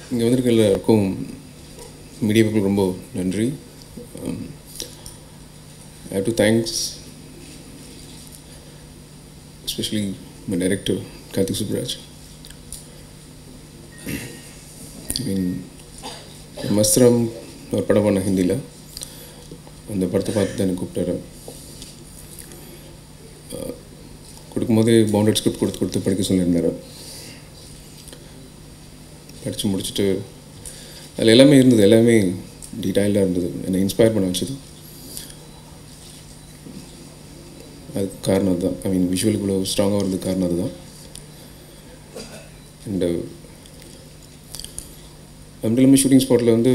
இங்கே வந்திருக்க எல்லாருக்கும் மீடியா பீப்புள் ரொம்ப நன்றி. I have to thanks especially my director Karthik Subraj. I mean மஸ்திரம் ஒரு படம் பண்ண ஹிந்தியில் அந்த படத்தை பார்த்து தான் எனக்கு கூப்பிட்டாரு. கொடுக்கும்போதே பவுண்டட் ஸ்கிரிப்ட் கொடுத்து படிக்க சொல்லியிருந்தார். படித்து முடிச்சுட்டு அதில் எல்லாமே இருந்தது, எல்லாமே டீட்டெயில்டாக இருந்தது, என்னை இன்ஸ்பயர் பண்ண வச்சது. அதுக்கு காரணம் அதுதான். ஐ மீன் விஷுவல் இவ்வளோ ஸ்ட்ராங்காக வரதுக்கு காரணம் அதுதான். அண்டு அப்படி எல்லாமே ஷூட்டிங் ஸ்பாட்டில் வந்து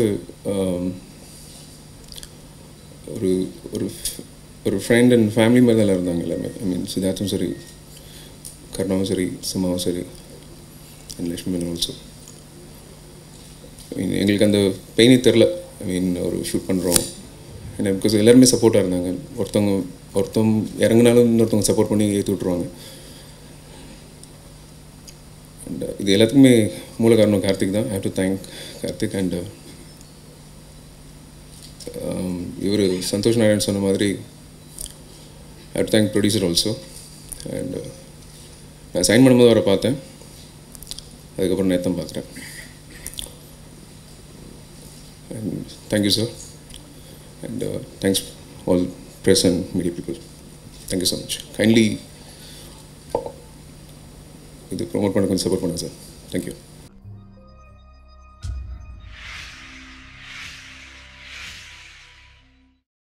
ஒரு ஒரு ஒரு ஃப்ரெண்ட் அண்ட் ஃபேமிலி மாதிரி தான் இருந்தாங்க எல்லாமே. ஐ மீன் சித்தார்த்தும் சரி, கர்ணாவும் சரி, சிம்மாவும் சரி, and Lakshmi Menon also. I mean எங்களுக்கு அந்த பெயினே தெரில. ஐ மீன் ஒரு ஷூட் பண்ணுறோம் ஏன்னா பிகாஸ் எல்லாருமே சப்போர்ட்டாக இருந்தாங்க. ஒருத்தவங்க இறங்கினாலும் இன்னொருத்தவங்க சப்போர்ட் பண்ணி ஏற்றி விட்ருவாங்க. அண்ட் இது எல்லாத்துக்குமே மூல காரணம் கார்த்திக் தான். I have to thank Karthik. And இவர் சந்தோஷ் நாராயண் சொன்ன மாதிரி I have to thank producer also. And நான் சைன் பண்ணும்போது அவரை பார்த்தேன், அதுக்கப்புறம் நேற்று பார்க்குறேன். And thank you sir. And thanks all press and media people. Thank you so much. Kindly இது ப்ரொமோட் பண்ண கொஞ்சம் சப்போர்ட் பண்ணுங்கள் சார். தேங்க்யூ.